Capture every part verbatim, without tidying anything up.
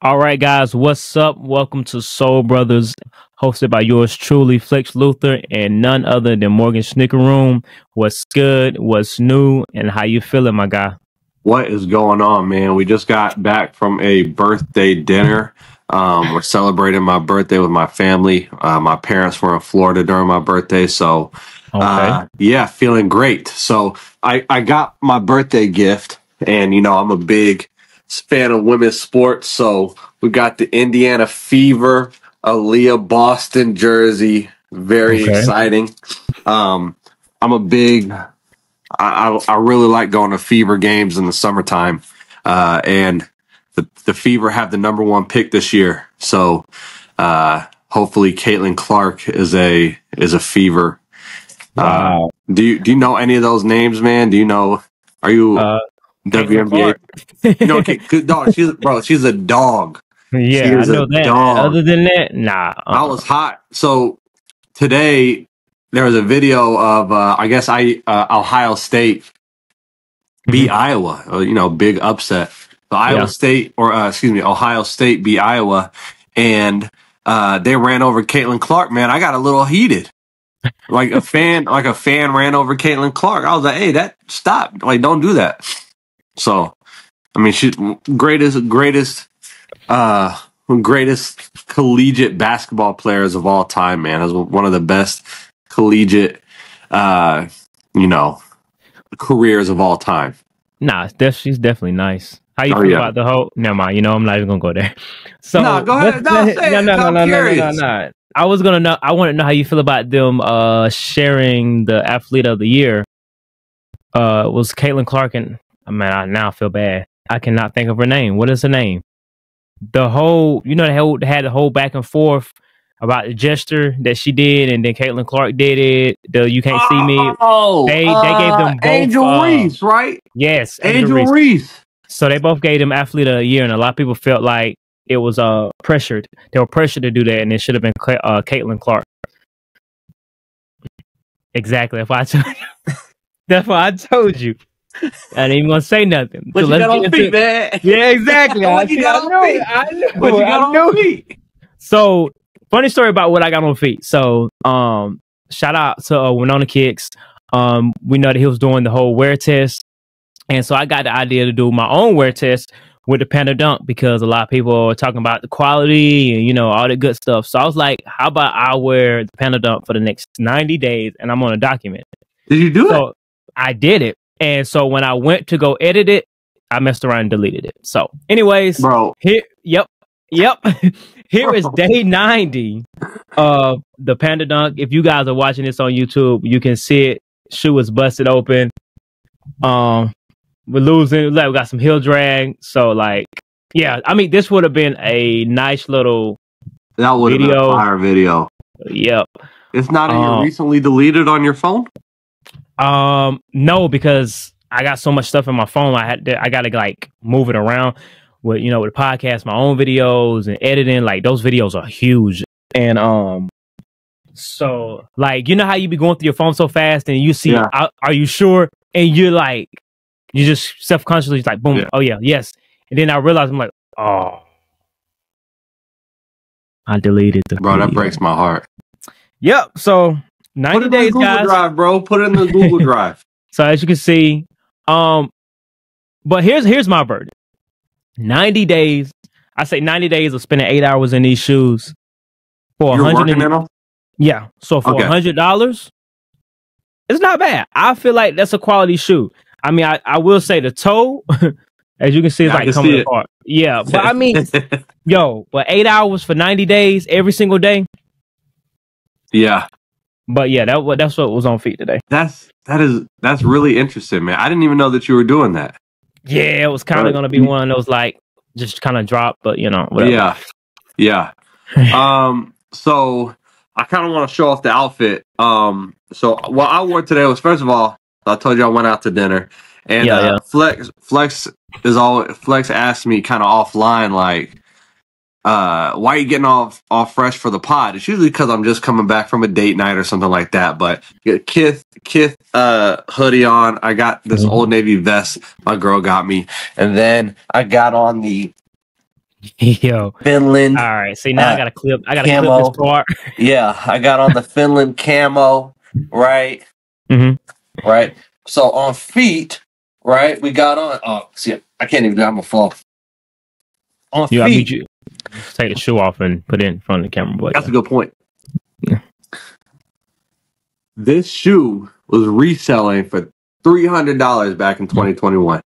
All right, guys, what's up? Welcome to Soul Brothers, hosted by yours truly, Flexx Luther, and none other than Morgan Snicker Room. What's good? What's new? And how you feeling, my guy? What is going on, man? We just got back from a birthday dinner. Um, we're celebrating my birthday with my family. Uh, my parents were in Florida during my birthday, so uh, Okay. yeah, feeling great. So I, I got my birthday gift, and you know I'm a big fan of women's sports, so we got the Indiana Fever Aaliyah Boston jersey. Very Okay. exciting. Um, I'm a big I, I I really like going to Fever games in the summertime, uh, and the the Fever have the number one pick this year. So uh, hopefully, Caitlin Clark is a is a Fever. Wow. Uh, do you do you know any of those names, man? Do you know? Are you Uh, W N B A? You know, okay, good dog. She's bro. She's a dog. She yeah, I is a know that. dog. Other than that, nah. Uh-uh. I was hot. So today there was a video of uh, I guess I uh, Ohio State beat Mhm. Iowa. uh, You know, big upset. So Iowa Yeah. State, or uh, excuse me, Ohio State beat Iowa, and uh, they ran over Caitlin Clark. Man, I got a little heated. Like a fan, like a fan ran over Caitlin Clark. I was like, "Hey, that stop! Like, don't do that." So, I mean, she's greatest, greatest, uh, greatest collegiate basketball players of all time. Man, is one of the best collegiate, uh, you know, careers of all time. Nah, it's def- she's definitely nice. How you Oh, feel yeah. about the whole? Never mind. You know, I'm not even gonna go there. So No, go ahead. what's No, the- say no, it. no, no, I'm no, no, no, no, curious. no. I was gonna know. I want to know how you feel about them uh sharing the athlete of the year. Uh, was Caitlin Clark, and I mean, I now feel bad. I cannot think of her name. What is her name? The whole, you know, they whole- they had the whole back and forth about the gesture that she did, and then Caitlin Clark did it. The you can't see me. Oh, They they gave uh, them both. Angel uh, Reese, right? Yes, Angel Angel Reese. Reese. So they both gave them athlete of the year, and a lot of people felt like it was uh pressured. They were pressured to do that, and it should have been Cla- uh, Caitlin Clark. Exactly. That's why I told you. That's why I told you. I didn't even gonna say nothing. What So you let's got get on feet, into- man? Yeah, exactly. I, What you see, got I on knew feet? it. I knew What you it. got I knew on it. feet? So funny story about what I got on feet. So um, shout out to uh, Winona Kicks. Um, we know that he was doing the whole wear test, and so I got the idea to do my own wear test with the Panda Dunk because a lot of people are talking about the quality and you know all the good stuff. So I was like, how about I wear the Panda Dunk for the next ninety days, and I'm going to document it. Did you do So it? I did it, and so when I went to go edit it, I messed around and deleted it. So, anyways, Bro, here, yep, yep. Here is day ninety of the Panda Dunk. If you guys are watching this on YouTube, you can see it. Shoe is busted open. Um, we're losing. Like we got some heel drag. So, like, yeah. I mean, this would have been a nice little that would have been a video. fire video. Yep. It's not even Um, recently deleted on your phone? Um, no, because I got so much stuff in my phone. I had to, I got to like move it around with, you know, with the podcast, my own videos and editing. Like those videos are huge. And, um, so like, you know how you be going through your phone so fast and you see, Yeah. are, are you sure? And you're like, you just self-consciously like, boom. Yeah. Oh yeah. Yes. And then I realized I'm like, oh, I deleted the Bro, that video. breaks my heart. Yep. So Put ninety it in the days, Google guys. Drive, bro. Put it in the Google Drive. So as you can see, um, but here's here's my verdict. ninety days. I say ninety days of spending eight hours in these shoes for a You're hundred. working in them? Yeah. So for a Okay. hundred dollars, it's not bad. I feel like that's a quality shoe. I mean, I, I will say the toe, as you can see, it's I like can coming see it. apart. Yeah, but I mean, yo, but eight hours for ninety days every single day. Yeah. But yeah, that what that's what was on feet today. That's that is that's really interesting, man. I didn't even know that you were doing that. Yeah, it was kind of Right. gonna be one of those like just kind of drop, but you know, whatever. Yeah. Yeah. Um, so I kind of want to show off the outfit. Um, so what I wore today was, first of all, I told you I went out to dinner, and Yeah, uh, yeah. Flex Flex is all Flex asked me kind of offline, like, uh, why are you getting off off fresh for the pod? It's usually because I'm just coming back from a date night or something like that. But you got Kith Kith uh hoodie on. I got this Mhm. Old Navy vest my girl got me, and then I got on the Yo. Finland. All right. See, now uh, I got to clip. I got to clip camo. this part. Yeah, I got on the Finland camo, right? Mm-hmm. Right. So on feet, right, we got on. Oh, see, I can't even do it. I'm gonna fall. On You, I feet. you take the shoe off and put it in front of the camera. But That's yeah. a good point. Yeah. This shoe was reselling for three hundred dollars back in twenty twenty-one.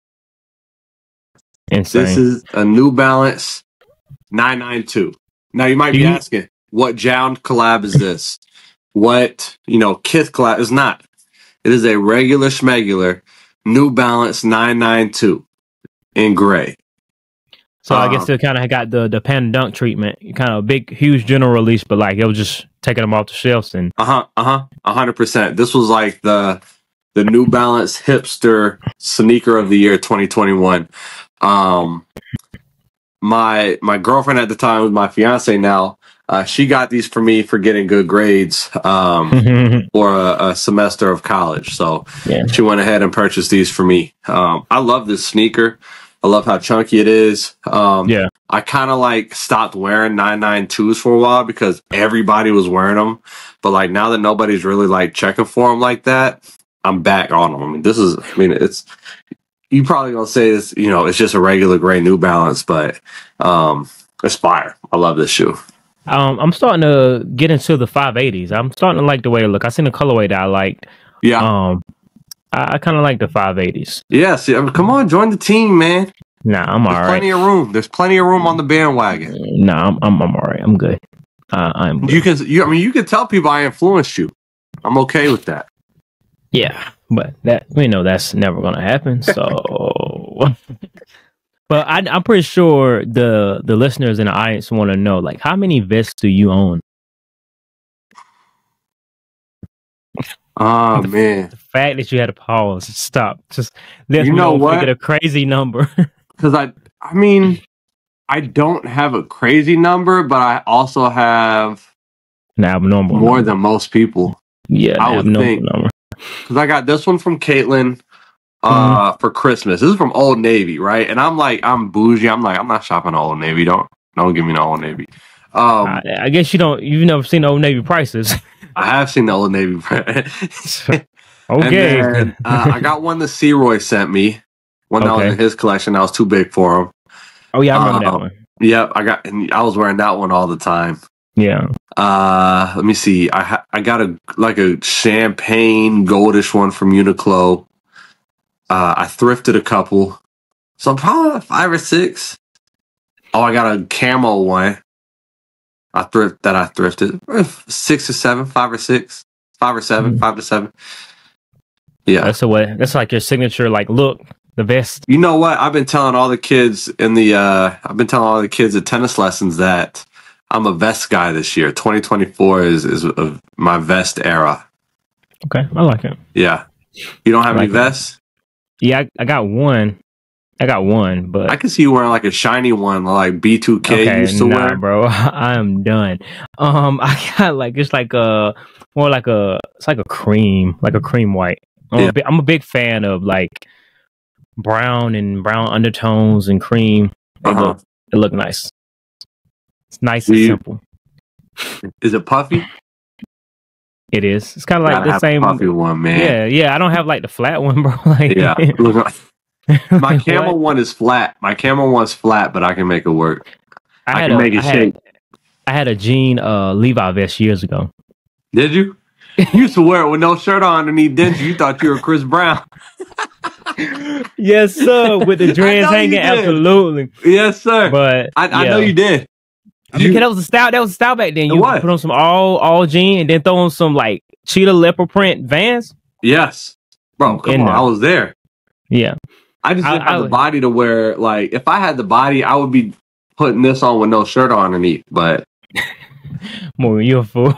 Insane. This is a New Balance nine ninety-two. Now you might be you, asking, what Jound collab is this? What, you know, Kith collab is not. It is a regular schmegular New Balance nine ninety-two in gray. So um, I guess they kind of got the the Panda Dunk treatment, kind of a big, huge general release, but like it was just taking them off the shelves and uh huh, uh huh, a hundred percent. This was like the the New Balance hipster sneaker of the year twenty twenty-one. Um, my my girlfriend at the time was my fiance now. Uh, she got these for me for getting good grades um, for a, a semester of college. So yeah. She went ahead and purchased these for me. Um, I love this sneaker. I love how chunky it is. Um, yeah. I kind of like stopped wearing nine ninety-twos for a while because everybody was wearing them. But like now that nobody's really like checking for them like that, I'm back on them. I mean, this is, I mean, it's, you probably gonna say this, you know, it's just a regular gray New Balance, but um, it's fire. I love this shoe. Um, I'm starting to get into the five eighties. I'm starting to like the way they look. I seen the colorway that I liked. Yeah. Um, I, I kind of like the five eighties. Yeah. See, I mean, come on, join the team, man. Nah, I'm There's all right. Plenty of room. There's plenty of room on the bandwagon. Nah, I'm I'm, I'm all right. I'm good. Uh, I'm. Good. You can. You. I mean, you can tell people I influenced you. I'm okay with that. Yeah, but that we know that's never gonna happen. So. But I, I'm pretty sure the the listeners in the audience want to know, like, how many vests do you own? Oh the, man! The fact that you had to pause, stop, just let you me know what? Get a crazy number. Because I, I mean, I don't have a crazy number, but I also have an abnormal more number. than most people. Yeah, I would think. Because I got this one from Caitlin. Uh, mm-hmm. For Christmas. This is from Old Navy, right? And I'm like, I'm bougie. I'm like, I'm not shopping at Old Navy. Don't don't give me no Old Navy. Um, I, I guess you don't. You've never seen the Old Navy prices. I have seen the Old Navy prices. Okay. Then, uh, I got one that C-Roy sent me. One that okay. was in his collection. That was too big for him. Oh yeah, I remember um, that one. Yep, I got. And I was wearing that one all the time. Yeah. Uh, let me see. I ha- I got a like a champagne goldish one from Uniqlo. Uh, I thrifted a couple, so I'm probably five or six. Oh, I got a camo one. I thrift that I thrifted six or seven, five or six, five or seven, mm-hmm. five to seven. Yeah, that's the way. That's like your signature, like look, the vest. You know what? I've been telling all the kids in the. Uh, I've been telling all the kids at tennis lessons that I'm a vest guy this year. twenty twenty-four is is a, my vest era. Okay, I like it. Yeah, you don't have I any like vests. It. Yeah, I, I got one. I got one, but I can see you wearing like a shiny one, like B two K okay, used to nah, wear. Bro, I am done. Um, I got like it's like a more like a it's like a cream, like a cream white. I'm, yeah. a, big, I'm a big fan of like brown and brown undertones and cream. They uh-huh. look they look nice. It's nice and you, simple. Is it puffy? It is. It's kind of like the same puffy one, man. Yeah, yeah. I don't have like the flat one, bro. Like, yeah. My camel what? one is flat. My camel one's flat, but I can make it work. I, I can a, make it I shake. Had, I had a jean uh, Levi vest years ago. Did you? You used to wear it with no shirt on underneath, didn't you? You thought you were Chris Brown. Yes, sir. With the dreads hanging, absolutely. Yes, sir. But I, I yeah. know you did. I mean, that was a style. That was a style back then. You what? Put on some all all jean and then throw on some like cheetah leopard print Vans. Yes, bro. Come In on, there. I was there. Yeah, I just didn't I, have I, the body to wear. Like, if I had the body, I would be putting this on with no shirt on underneath. But more you a fool.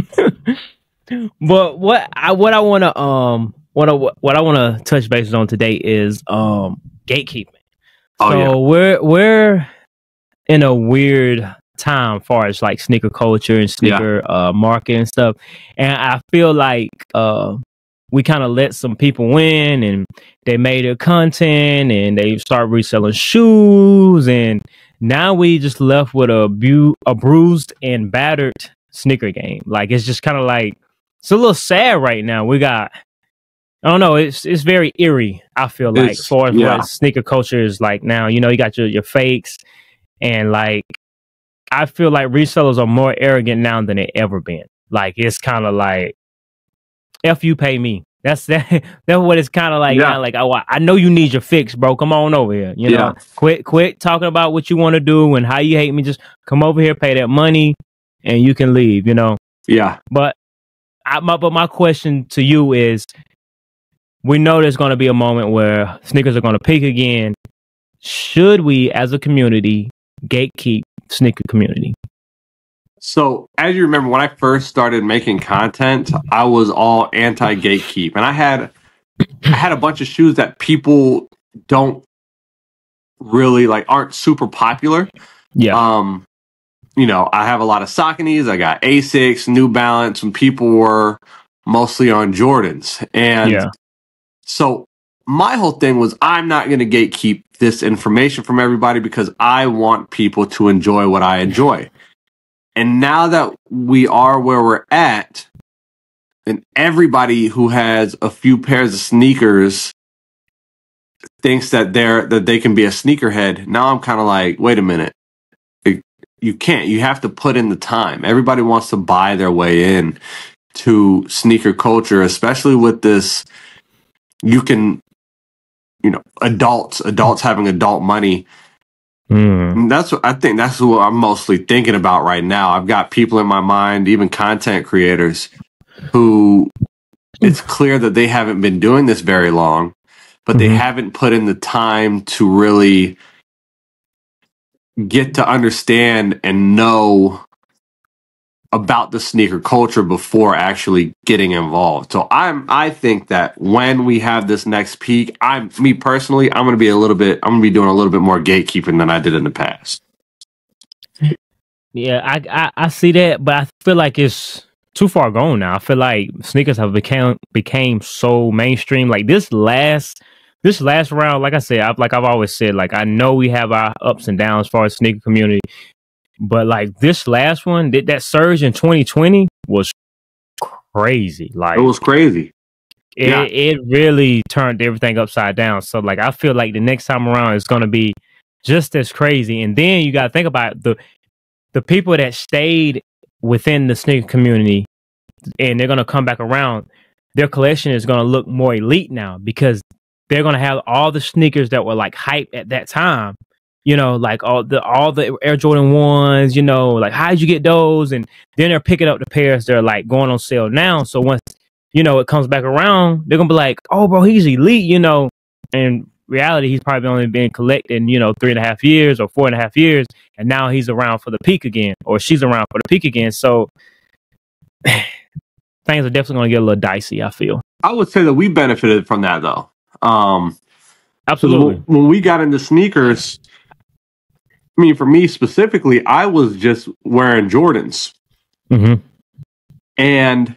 But what I what I want to um what I what I want to touch bases on today is um gatekeeping. Oh, so yeah. we're we're in a weird time far as like sneaker culture and sneaker yeah. uh market and stuff, and I feel like uh we kind of let some people win and they made their content and they start reselling shoes and Now we just left with a bu- a bruised and battered sneaker game. Like it's just kind of like it's a little sad right now. We got I don't know. It's it's very eerie. I feel like, as It's far as yeah, what sneaker culture is like now. You know, you got your your fakes, and like I feel like resellers are more arrogant now than they ever been. Like it's kind of like, "F you, pay me." That's that. That's what it's kind of like yeah, now. Like, oh, I know you need your fix, bro. Come on over here. You yeah, know, quit quit talking about what you want to do and how you hate me. Just come over here, pay that money, and you can leave. You know. yeah. But I, my but my question to you is, we know there's going to be a moment where sneakers are going to peak again. Should we, as a community, gatekeep sneaker community? So, as you remember, when I first started making content, I was all anti-gatekeep, and I had I had a bunch of shoes that people don't really like, aren't super popular. Yeah, Um, you know, I have a lot of Sauconys. I got Asics, New Balance, and people were mostly on Jordans, and yeah, so my whole thing was I'm not going to gatekeep this information from everybody because I want people to enjoy what I enjoy. And now that we are where we're at, and everybody who has a few pairs of sneakers thinks that they're that they can be a sneakerhead, now I'm kind of like, wait a minute. It, you can't. You have to put in the time. Everybody wants to buy their way in to sneaker culture, especially with this. You can, you know, adults, adults having adult money. mm. And that's what I think that's what I'm mostly thinking about right now. I've got people in my mind, even content creators, who it's clear that they haven't been doing this very long, but Mm-hmm. they haven't put in the time to really get to understand and know about the sneaker culture before actually getting involved. So I'm I think that when we have this next peak, I'm me personally, I'm gonna be a little bit I'm gonna be doing a little bit more gatekeeping than I did in the past. Yeah, I, I I see that, but I feel like it's too far gone now. I feel like sneakers have become became so mainstream. Like this last this last round, like I said, I've like I've always said, like I know we have our ups and downs as far as sneaker community, but like this last one, that that surge in twenty twenty was crazy. Like It was crazy. it, Yeah. it really turned everything upside down. So like I feel like the next time around is gonna be just as crazy. And then you gotta think about the the people that stayed within the sneaker community and they're gonna come back around. Their collection is gonna look more elite now because they're gonna have all the sneakers that were like hype at that time. You know, like all the all the Air Jordan ones, you know, like how'd you get those? And then they're picking up the pairs that are like going on sale now. So once, you know, it comes back around, they're gonna be like, oh bro, he's elite, you know. In reality, he's probably only been collecting, you know, three and a half years or four and a half years, and now he's around for the peak again, or she's around for the peak again. So things are definitely gonna get a little dicey, I feel. I would say that we benefited from that though. Um Absolutely. when, when we got into sneakers, I mean, for me specifically, I was just wearing Jordans. Mm-hmm. And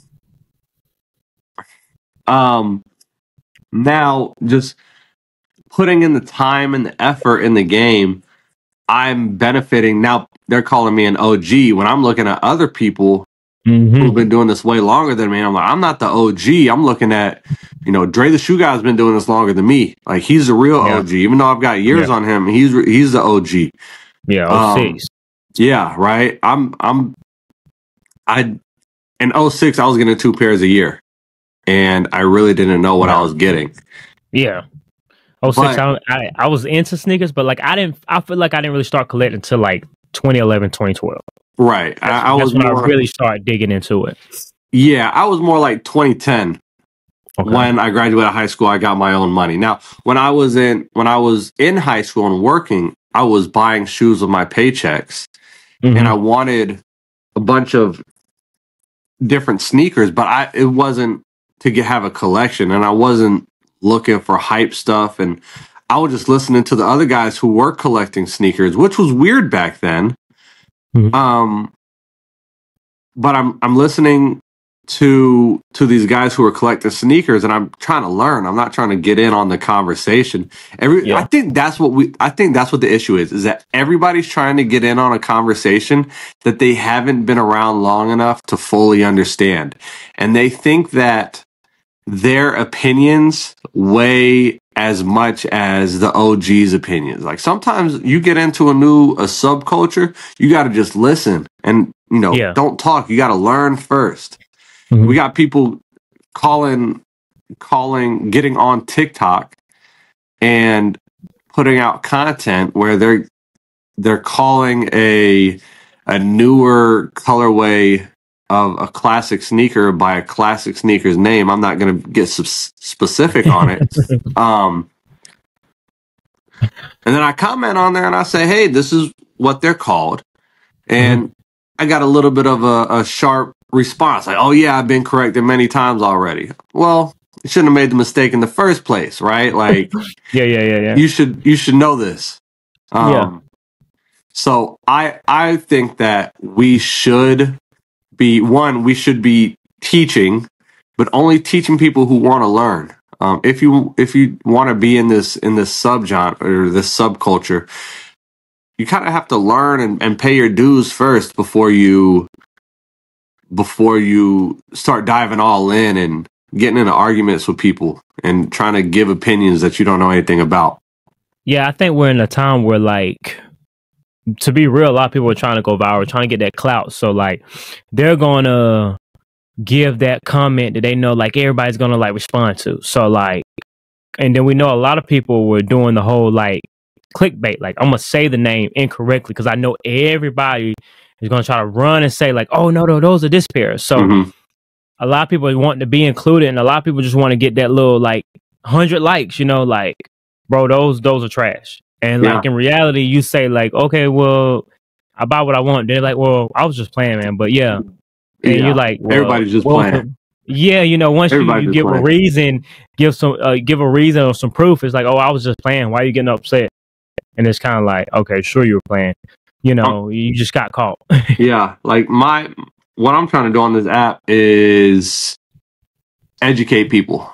um, now just putting in the time and the effort in the game, I'm benefiting. Now they're calling me an O G when I'm looking at other people Mm-hmm. who've been doing this way longer than me. I'm like, I'm not the O G. I'm looking at, you know, Dre the Shoe Guy's been doing this longer than me. Like he's the real Yeah. O G. Even though I've got years Yeah. on him, he's he's the O G. Yeah, Um, oh six. Yeah, right. I'm I'm I in oh six I was getting two pairs a year, and I really didn't know what I was getting. Yeah. Oh six. But- I, I I was into sneakers, but like I didn't. I feel like I didn't really start collecting until like twenty eleven, twenty twelve. Right. I, I That's was when more, I really started digging into it. yeah, I was more like twenty ten. Okay. When I graduated high school, I got my own money. Now, when I was in when I was in high school and working, I was buying shoes with my paychecks, Mhm. and I wanted a bunch of different sneakers, but I it wasn't to get have a collection, and I wasn't looking for hype stuff, and I was just listening to the other guys who were collecting sneakers, which was weird back then. Mhm. Um, but I'm I'm listening to to these guys who are collecting sneakers, and I'm trying to learn. I'm not trying to get in on the conversation. Every Yeah. I think that's what we I think that's what the issue is, is that everybody's trying to get in on a conversation that they haven't been around long enough to fully understand. And they think that their opinions weigh as much as the O G's opinions. Like sometimes you get into a new a subculture, you got to just listen and, you know, Yeah. don't talk. You got to learn first. Mhm. We got people calling, calling, getting on TikTok and putting out content where they're they're calling a a newer colorway of a classic sneaker by a classic sneaker's name. I'm not going to get s- specific on it. um, and then I comment on there and I say, "Hey, this is what they're called," and mm-hmm. I got a little bit of a, a sharp response, like, "Oh yeah, I've been corrected many times already." Well, you shouldn't have made the mistake in the first place, right? Like, yeah, yeah, yeah, yeah. You should you should know this. Um, yeah. So I I think that we should be one. We should be teaching, but only teaching people who want to learn. Um, if you if you want to be in this in this subgenre or this subculture, you kind of have to learn and, and pay your dues first before you before you start diving all in and getting into arguments with people and trying to give opinions that you don't know anything about. Yeah, I think we're in a time where, like, to be real, a lot of people are trying to go viral, trying to get that clout. So, like, they're going to give that comment that they know, like, everybody's going to, like, respond to. So, like, and then we know a lot of people were doing the whole, like, clickbait. Like, I'm going to say the name incorrectly because I know everybody is going to try to run and say, like, oh, no, no, those are this pair. So, mm-hmm. a lot of people want to be included, and a lot of people just want to get that little, like, one hundred likes, you know, like, bro, those those are trash. And like yeah. in reality, you say like, okay, well, I buy what I want. They're like, well, I was just playing, man. But yeah, and yeah. you're like, well, everybody's just well, playing. Yeah, you know, once you, you give playing. a reason, give some, uh, give a reason or some proof. It's like, oh, I was just playing. Why are you getting upset? And it's kind of like, okay, sure, you were playing. You know, um, you just got caught. yeah, like my what I'm trying to do on this app is educate people.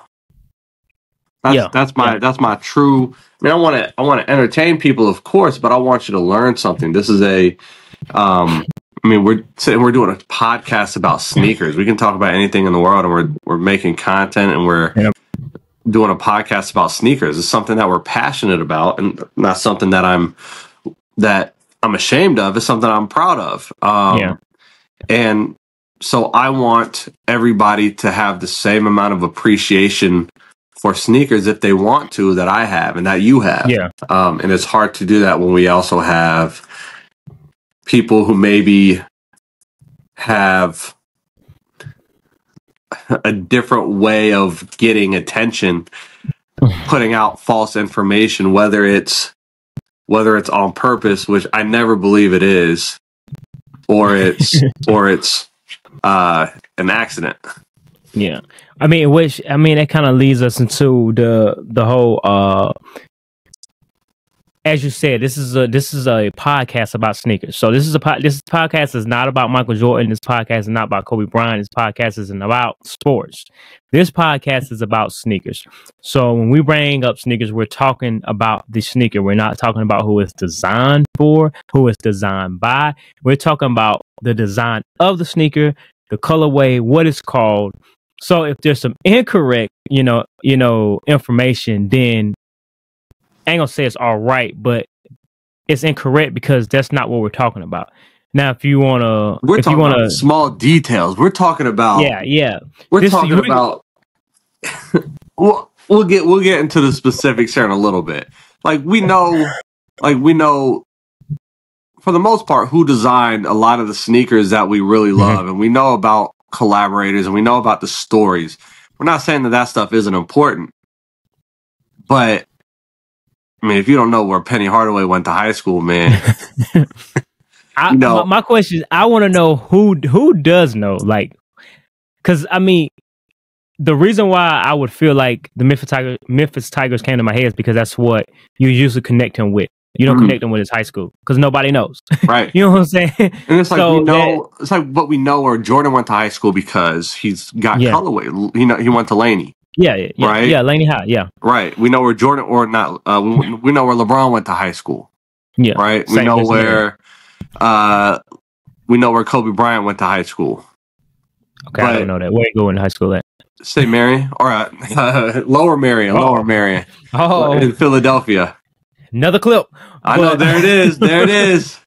That's yeah. that's my yeah. that's my true. I mean, I want to I want to entertain people, of course, but I want you to learn something. This is a, um, I mean, we're sitting, we're doing a podcast about sneakers. We can talk about anything in the world, and we're we're making content, and we're yeah. doing a podcast about sneakers. It's something that we're passionate about, and not something that I'm that I'm ashamed of. It's something I'm proud of. Um, yeah. And so I want everybody to have the same amount of appreciation for sneakers if they want to, that I have and that you have. Yeah. Um, and it's hard to do that when we also have people who maybe have a different way of getting attention, putting out false information, whether it's whether it's on purpose, which I never believe it is, or it's or it's uh, an accident. Yeah, I mean, which I mean, that kind of leads us into the the whole. Uh, as you said, this is a this is a podcast about sneakers. So this is a po- this podcast is not about Michael Jordan. This podcast is not about Kobe Bryant. This podcast isn't about sports. This podcast is about sneakers. So when we bring up sneakers, we're talking about the sneaker. We're not talking about who it's designed for, who it's designed by. We're talking about the design of the sneaker, the colorway, what it's called. So if there's some incorrect, you know, you know, information, then I ain't gonna say it's all right, but it's incorrect because that's not what we're talking about. Now, if you wanna, we're if talking you wanna, about small details. We're talking about, yeah, yeah. We're this, talking about. we'll we'll get we'll get into the specifics here in a little bit. Like we know, like we know. For the most part, who designed a lot of the sneakers that we really love, mm-hmm. and we know about collaborators, and we know about the stories. We're not saying that that stuff isn't important, but I mean, if you don't know where Penny Hardaway went to high school, man, I, you know, my, my question is, I want to know who who does know, like, because I mean, the reason why I would feel like the Memphis Tigers, Memphis Tigers came to my head is because that's what you usually connect him with. You don't Mhm. connect them with his high school because nobody knows. Right. You know what I'm saying? And it's like So we know that- it's like what we know where Jordan went to high school because he's got Yeah. colorway. You know, he went to Laney. Yeah, yeah, yeah, Right? yeah, Laney High, yeah, Right. We know where Jordan or not uh we, we know where LeBron went to high school. yeah. Right? We Saint know Vincent Milley. where uh we know where Kobe Bryant went to high school. Okay, I But- don't know that. Where you going to high school at? Saint Mary or uh, Lower Marion, Lower Marion Oh, in Philadelphia. another clip. I know, But- there it is. There it is.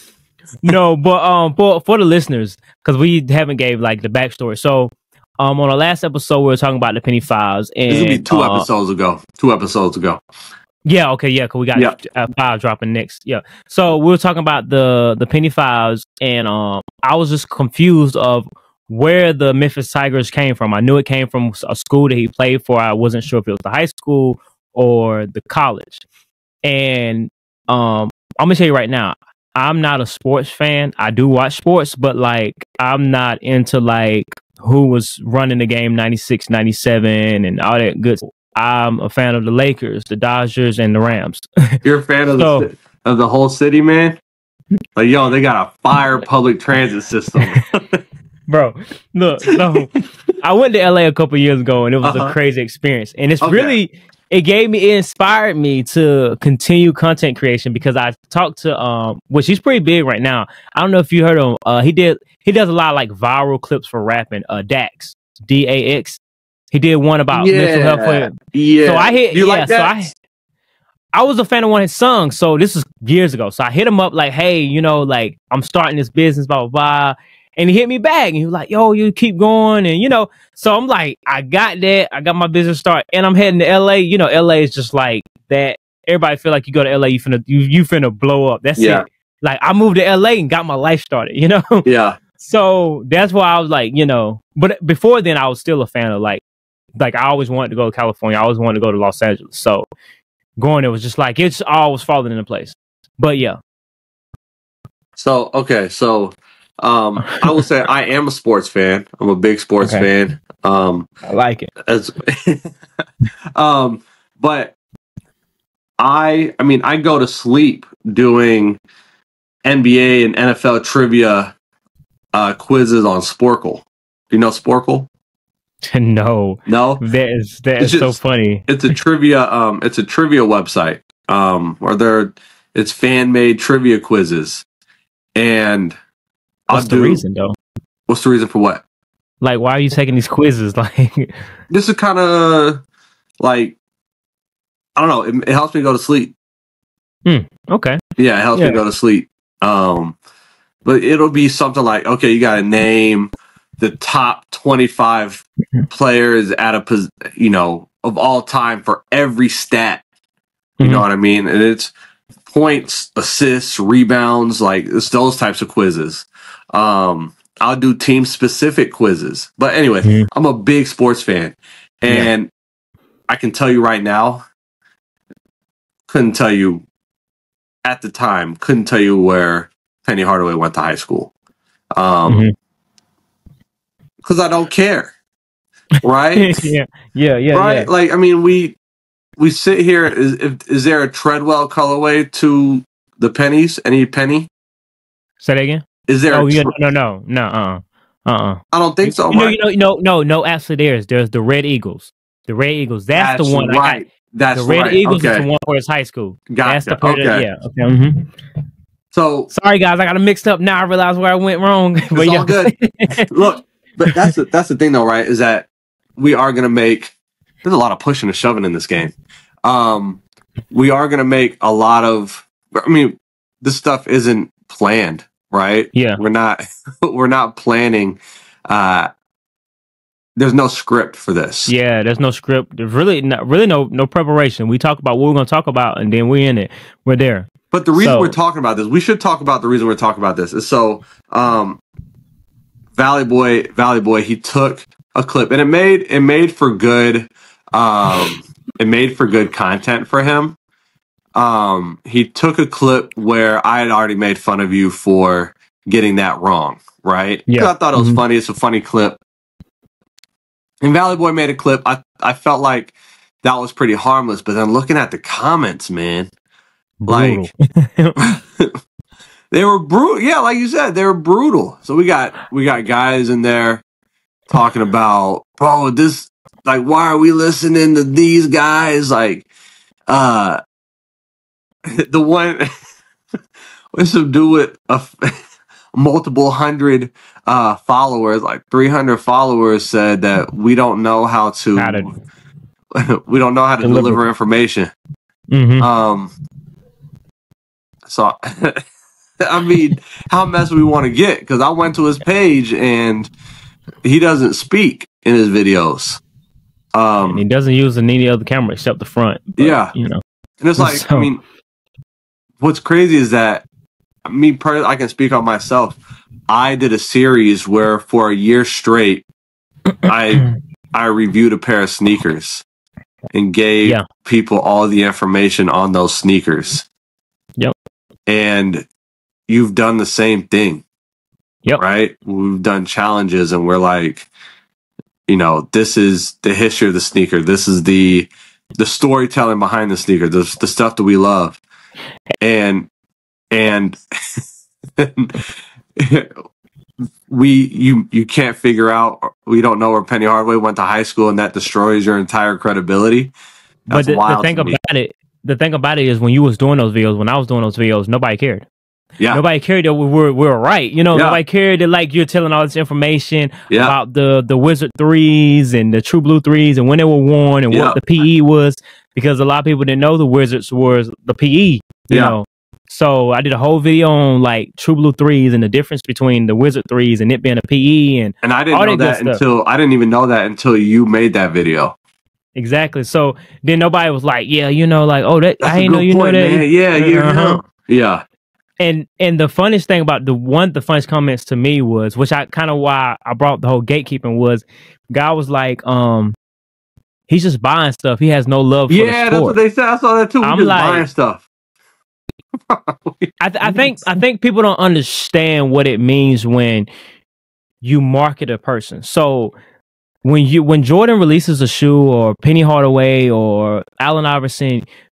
No, but um, for for the listeners, because we haven't gave like the backstory. So, um, on our last episode, we were talking about the penny fives, and This would be two uh, episodes ago. Two episodes ago. Yeah, okay, yeah, because we got Yep. uh, five dropping next. Yeah, so we were talking about the the penny fives, and um, I was just confused of where the Memphis Tigers came from. I knew it came from a school that he played for. I wasn't sure if it was the high school or the college. And um, I'm gonna tell you right now, I'm not a sports fan. I do watch sports, but like I'm not into like who was running the game ninety-six, ninety-seven and all that good. I'm a fan of the Lakers, the Dodgers, and the Rams. You're a fan of So- the ci- of the whole city, man. Like, yo, they got a fire public transit system. Bro, look, so I went to L A a couple years ago and it was Uh-huh. a crazy experience. And it's Okay. really, it gave me, it inspired me to continue content creation because I talked to, um, which he's pretty big right now. I don't know if you heard of him. Uh, he did, he does a lot of like viral clips for rapping, uh, Dax, D A X. He did one about mental health. For, yeah. So I hit, Do you yeah, like so that? I, I was a fan of one of his songs. So this is years ago. So I hit him up like, hey, you know, like I'm starting this business, blah, blah, blah. And he hit me back and he was like, yo, you keep going. And, you know, so I'm like, I got that. I got my business start and I'm heading to L A. You know, L A is just like that. Everybody feel like you go to L A, you finna, you, you finna blow up. That's Yeah. it. Like I moved to L A and got my life started, you know? Yeah. So that's why I was like, you know, but before then I was still a fan of like, like I always wanted to go to California. I always wanted to go to Los Angeles. So going there was just like, it's all was falling into place. But yeah. So okay, so um, I will say I am a sports fan. I'm a big sports Okay. fan. Um, I like it. as um, but I, I mean, I go to sleep doing N B A and N F L trivia uh, quizzes on Sporkle. Do you know Sporkle? No, No, that is that It's is so just- funny. it's a trivia. Um, it's a trivia website. Um, where there, it's fan made trivia quizzes, and I'll What's the do- reason though? What's the reason for what? Like, why are you taking these quizzes? Like, This is kind of like, I don't know. It, it helps me go to sleep. okay, Yeah, it helps Yeah. me go to sleep. Um, but it'll be something like, okay, you got to name the top twenty-five players at a, pos- you know, of all time for every stat. You Mhm. know what I mean? And it's points, assists, rebounds, like it's those types of quizzes. Um, I'll do team specific quizzes. But anyway, Mhm. I'm a big sports fan. And I can tell you right now, couldn't tell you at the time, couldn't tell you where Penny Hardaway went to high school. Um, Mhm. because I don't care. Right? yeah, yeah, yeah, right? yeah. Like, I mean, we we sit here. Is if, is there a Treadwell colorway to the pennies? Any penny? Say that again. Is there? Oh a yeah, tr- no, no, no, uh, uh, uh. I don't think so. You know, right? you know, no, no, no. Actually, there's there's the Red Eagles. The Red Eagles. That's, the one. I got. right. That's The Red right. Eagles okay. is the one where it's high school. That's Gotcha. the part that- Okay. yeah. Okay. mhm. So Sorry, guys, I got it mixed up. Now I realize where I went wrong. But it's yeah. all good. Look, but that's the, that's the thing, though, right? Is that we are going to make. There's a lot of pushing and shoving in this game. Um, we are going to make a lot of. I mean, this stuff isn't planned, right? Yeah. We're not. We're not planning. Uh, there's no script for this. Yeah, there's no script. There's really not really no no preparation. We talk about what we're gonna talk about, and then we're in it. We're there. But the reason So- we're talking about this, we should talk about the reason we're talking about this is so um Valley Boy, Valley Boy, he took a clip and it made it made for good um it made for good content for him. Um he took a clip where I had already made fun of you for getting that wrong, right? 'Cause Yeah. I thought it was Mhm. funny. It's a funny clip. And Valley Boy made a clip. I I felt like that was pretty harmless, but then looking at the comments, man, Brutal. Like they were brutal. Yeah, like you said, they were brutal. So we got we got guys in there talking about, bro, this, like, why are we listening to these guys? Like, uh, the one, what's to do with a multiple hundred uh followers, like three hundred followers, said that we don't know how to, How to we don't know how to deliver, deliver information. Mm-hmm. Um, so I mean, how messed we want to get? Because I went to his page and he doesn't speak in his videos. Um, and he doesn't use any other camera except the front. But, yeah, you know, and it's like, so, I mean, what's crazy is that me, per- I can speak on myself. I did a series where for a year straight, I I reviewed a pair of sneakers and gave yeah. people all the information on those sneakers. Yep. And you've done the same thing. Yep. Right? We've done challenges and we're like, you know, this is the history of the sneaker. This is the the storytelling behind the sneaker, the, the stuff that we love. And and we you you can't figure out, we don't know where Penny Hardaway went to high school, and that destroys your entire credibility. That's but the, wild the thing to me. about it, the thing about it is when you was doing those videos, when I was doing those videos, nobody cared. Yeah. Nobody cared that we were, we were right. You know, yeah. nobody cared that, like, you're telling all this information yeah. about the, the Wizard threes and the True Blue threes and when they were worn and yeah. what the P E was, because a lot of people didn't know the Wizards was the P E, you yeah. know. So I did a whole video on, like, True Blue threes and the difference between the Wizard threes and it being a P E. And, and I didn't know that, that until, I didn't even know that until you made that video. Exactly. So then nobody was like, yeah, you know, like, oh, that, That's I didn't know you point, know that. Man. Yeah, you uh-huh. know. Yeah. And and the funniest thing about the one, the funniest comments to me was, which I kind of why I brought the whole gatekeeping was, guy was like, um, he's just buying stuff. He has no love for yeah, the sport. That's what they said. I saw that too. We're I'm just like, buying stuff. I, th- I think I think people don't understand what it means when you market a person. So when you when Jordan releases a shoe, or Penny Hardaway or Allen Iverson,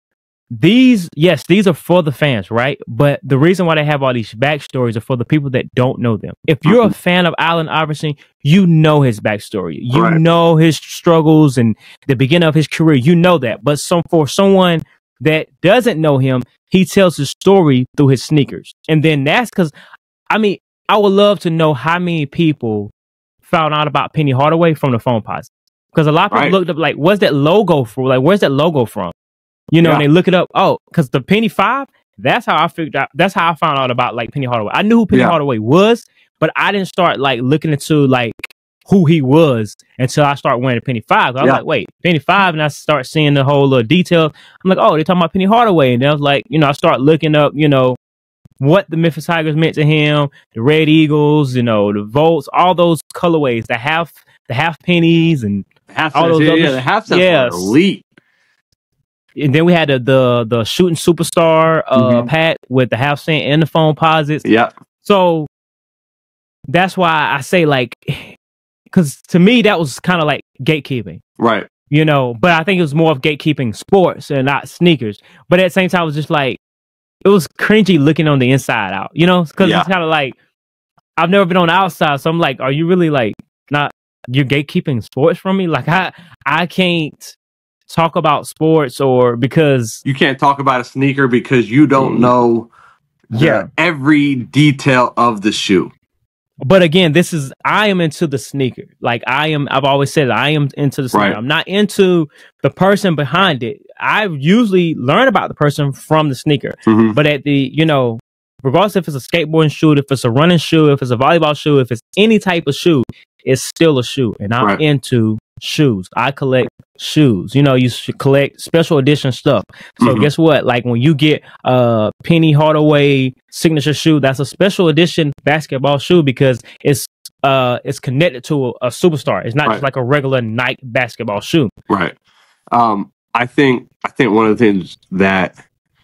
these, yes, these are for the fans, right? But the reason why they have all these backstories are for the people that don't know them. If you're a fan of Allen Iverson, you know his backstory. You right. know his struggles and the beginning of his career. You know that. But some for someone that doesn't know him, he tells his story through his sneakers. And then that's because, I mean, I would love to know how many people found out about Penny Hardaway from the phone posit. Because a lot of people right. looked up, like, what's that logo for? Like, where's that logo from? You know, yeah. and they look it up. Oh, because the Penny Five, that's how I figured out. That's how I found out about, like, Penny Hardaway. I knew who Penny yeah. Hardaway was, but I didn't start, like, looking into, like, who he was until I started wearing the Penny Five. I was yeah. like, wait, Penny Five, and I start seeing the whole little detail. I'm like, oh, they're talking about Penny Hardaway, and I was like, you know, I start looking up, you know, what the Memphis Tigers meant to him, the Red Eagles, you know, the Volts, all those colorways, the half, the half pennies, and half all those yeah, other, yeah, the half cents yes. were elite. And then we had the the, the shooting superstar uh, mm-hmm. pack with the half cent and the phone posits. Yeah. So that's why I say, like, because to me that was kind of like gatekeeping, right? You know, but I think it was more of gatekeeping sports and not sneakers. But at the same time, it was just like, it was cringy looking on the inside out, you know, because yeah. it's kind of like, I've never been on the outside, so I'm like, are you really, like, not, you're gatekeeping sports from me? Like, I I can't talk about sports, or because you can't talk about a sneaker because you don't know yeah every detail of the shoe. But again, this is, I am into the sneaker. Like, I am, I've always said I am into the sneaker. Right. I'm not into the person behind it. I usually learn about the person from the sneaker. Mm-hmm. But at the, you know, regardless if it's a skateboarding shoe, if it's a running shoe, if it's a volleyball shoe, if it's any type of shoe, it's still a shoe. And I'm right. into shoes. I collect shoes. You know, you should collect special edition stuff. So mm-hmm. guess what? Like, when you get a Penny Hardaway signature shoe, that's a special edition basketball shoe because it's uh it's connected to a, a superstar. It's not right. just like a regular Nike basketball shoe. Right. Um, I think I think one of the things that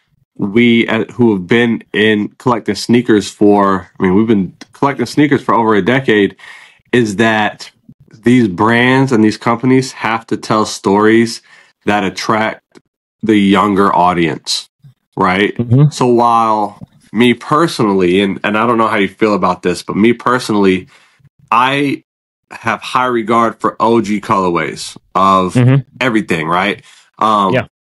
we uh, who have been in collecting sneakers for, I mean, we've been collecting sneakers for over a decade, is that these brands and these companies have to tell stories that attract the younger audience. right? Mm-hmm. So while me personally, and, and I don't know how you feel about this, but me personally, I have high regard for O G colorways of Mm-hmm. everything, right? Um, Yeah.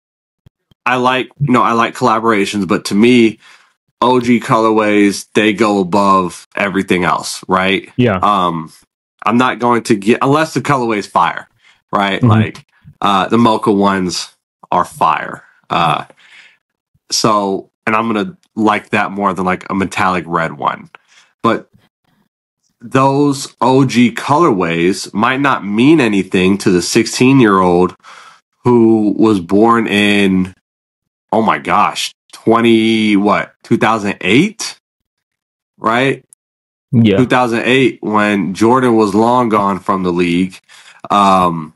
I like, you know, I like collaborations, but to me, O G colorways, they go above everything else, right? Yeah. Um, I'm not going to get, unless the colorway's fire, right? Mm-hmm. Like, uh, the mocha ones are fire. Uh, so, and I'm going to like that more than like a metallic red one. But those O G colorways might not mean anything to the sixteen year old who was born in, oh my gosh, twenty, what, two thousand eight? Right? Yeah. two thousand eight, when Jordan was long gone from the league. Um,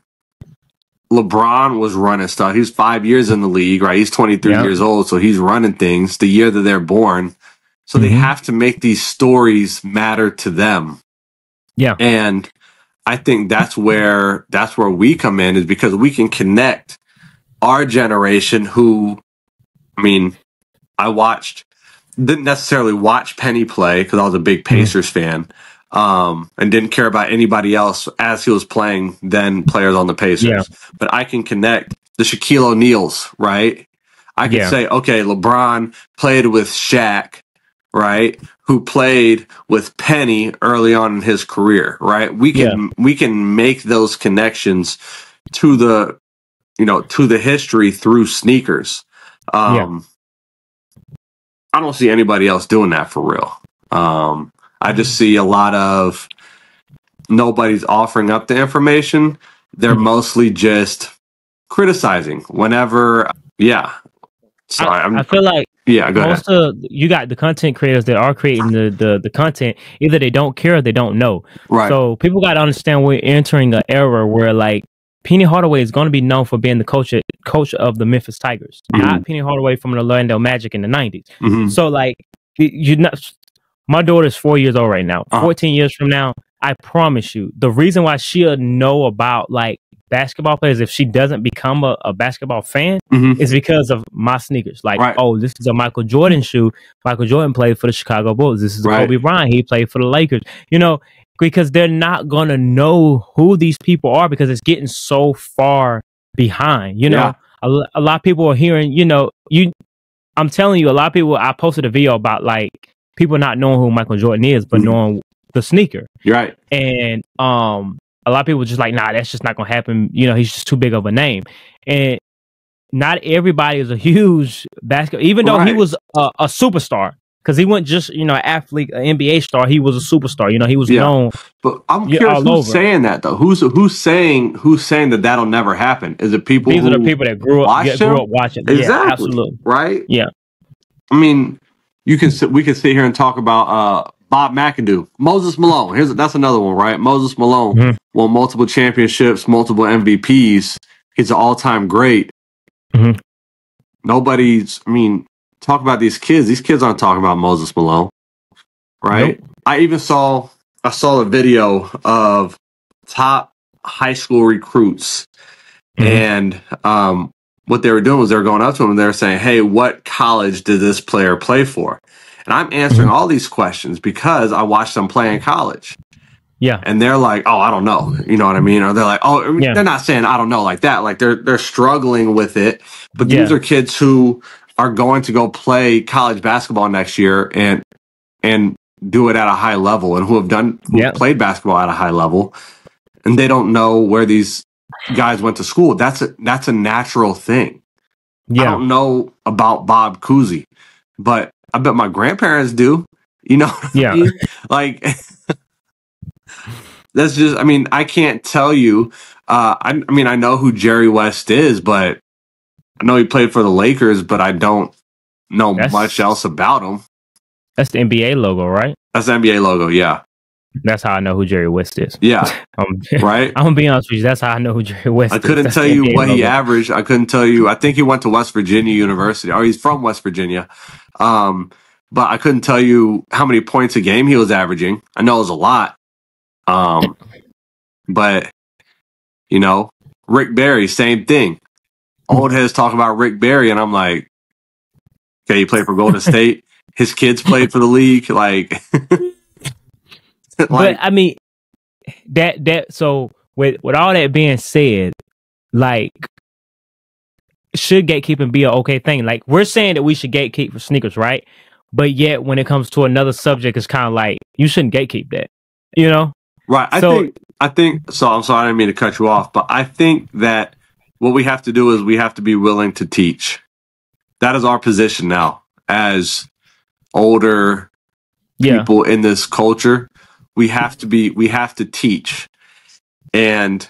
LeBron was running stuff. He was five years in the league, right? He's twenty-three Yeah. years old, so he's running things the year that they're born. So they Mm-hmm. have to make these stories matter to them. Yeah. And I think that's where that's where we come in, is because we can connect our generation who, I mean, I watched, didn't necessarily watch Penny play because I was a big Pacers fan, um, and didn't care about anybody else as he was playing than players on the Pacers. Yeah. But I can connect the Shaquille O'Neals, right? I can Yeah. say, okay, LeBron played with Shaq, right? Who played with Penny early on in his career, right? We can Yeah. we can make those connections to the, you know, to the history through sneakers. Um, I don't see anybody else doing that for real. Um, I just see a lot of nobody's offering up the information. They're Mhm. mostly just criticizing whenever. Yeah. Sorry. I, I'm, I feel like yeah, go ahead. most of you got the content creators that are creating the, the the content. Either they don't care or they don't know. Right. So people got to understand we're entering an era where like Penny Hardaway is going to be known for being the coach coach of the Memphis Tigers, Mhm. not Penny Hardaway from the Orlando Magic in the nineties. Mhm. So like you you not. My daughter's four years old right now. Uh-huh. fourteen years from now, I promise you, the reason why she'll know about like basketball players if she doesn't become a, a basketball fan Mhm. is because of my sneakers. Like, Right. oh, this is a Michael Jordan shoe. Michael Jordan played for the Chicago Bulls. This is a Right. Kobe Bryant. He played for the Lakers. You know, because they're not going to know who these people are because it's getting so far behind. You know, Yeah. a, a lot of people are hearing, you know, you. I'm telling you, a lot of people, I posted a video about like people not knowing who Michael Jordan is, but Mhm. knowing the sneaker. You're right. And um, a lot of people just like, nah, that's just not gonna happen. You know, he's just too big of a name. And not everybody is a huge basketball, even though he Right. was a, a superstar. Because he wasn't just, you know, an athlete, an N B A star. He was a superstar. You know, he was Yeah. known. But I'm Yeah, curious all who's over. saying that though. Who's who's saying who's saying that that'll never happen? Is it people These who are the people that grew up, watch get, grew him? up watching. Exactly. Yeah, absolutely. Right? Yeah. I mean, you can sit, we can sit here and talk about uh, Bob McAdoo, Moses Malone. Here's that's another one, right? Moses Malone Mhm. won multiple championships, multiple M V Ps. He's an all-time great. Mhm. Nobody's. I mean, talk about these kids. These kids aren't talking about Moses Malone, right? Nope. I even saw I saw a video of top high school recruits, Mhm. and um, what they were doing was they were going up to him and they were saying, "Hey, what college did this player play for?" And I'm answering Mhm. all these questions because I watched them play in college. Yeah. And they're like, "Oh, I don't know," you know what I mean? Or they're like, "Oh," I mean, Yeah. they're not saying "I don't know" like that. Like they're they're struggling with it. But these Yeah. are kids who are going to go play college basketball next year and and do it at a high level, and who have done who Yeah. have played basketball at a high level, and they don't know where these guys went to school. That's a that's a natural thing. I Yeah. don't know about Bob Cousy, but I bet my grandparents do. You know what I Yeah. mean? Like that's just, I mean, I can't tell you. Uh, I, I mean, I know who Jerry West is, but I know he played for the Lakers, but I don't know That's- much else about him. That's the N B A logo, right? That's the N B A logo, yeah. That's how I know who Jerry West is. Yeah, Um, right? I'm gonna be honest with you. That's how I know who Jerry West I is. couldn't That's tell the you N B A what he logo. averaged. I couldn't tell you. I think he went to West Virginia University, or he's from West Virginia. Um, but I couldn't tell you how many points a game he was averaging. I know it was a lot. Um, but, you know, Rick Barry, same thing. Old heads talk about Rick Barry, and I'm like, Okay, he played for Golden State. His kids played for the league. Like, like but I mean, that that so with with all that being said, like, should gatekeeping be an okay thing? Like, we're saying that we should gatekeep for sneakers, right? But yet, when it comes to another subject, it's kind of like you shouldn't gatekeep that, you know? Right. I so, think. I think. So I'm sorry, I didn't mean to cut you off, but I think that what we have to do is we have to be willing to teach. That is our position now as older yeah. people in this culture. We have to be. We have to teach, and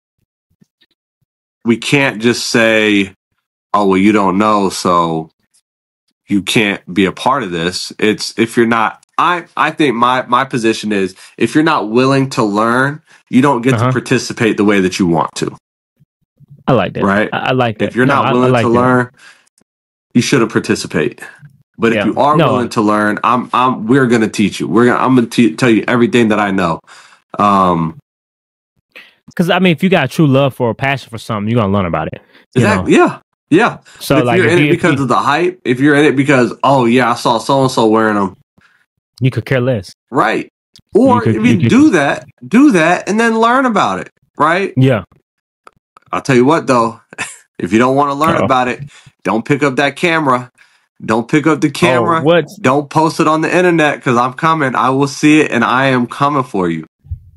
we can't just say, "Oh, well, you don't know, so you can't be a part of this." It's if you're not. I I think my my position is if you're not willing to learn, you don't get uh-huh. to participate the way that you want to. I like that. Right? I, I like that. If you're no, not willing I, I like to that. learn, you shouldn't participate. But yeah. if you are no. willing to learn, I'm I'm we're gonna teach you. We're gonna I'm gonna te- tell you everything that I know. Um, because I mean, if you got a true love for a passion for something, you're gonna learn about it. Exactly. Know? Yeah. Yeah. So if like, you're if in you, it because you, of the hype, if you're in it because oh yeah, I saw so and so wearing them, you could care less. Right. Or you could, if you, you do could. that, do that, and then learn about it. Right. Yeah. I'll tell you what though, if you don't want to learn Uh-oh. about it, don't pick up that camera. Don't pick up the camera. Oh, what? Don't post it on the internet because I'm coming. I will see it, and I am coming for you.